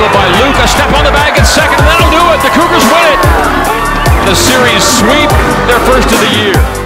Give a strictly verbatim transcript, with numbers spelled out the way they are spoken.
hustle by Luke. A step on the bag at second, and that'll do it. The Cougars win it. The series sweep, their first of the year.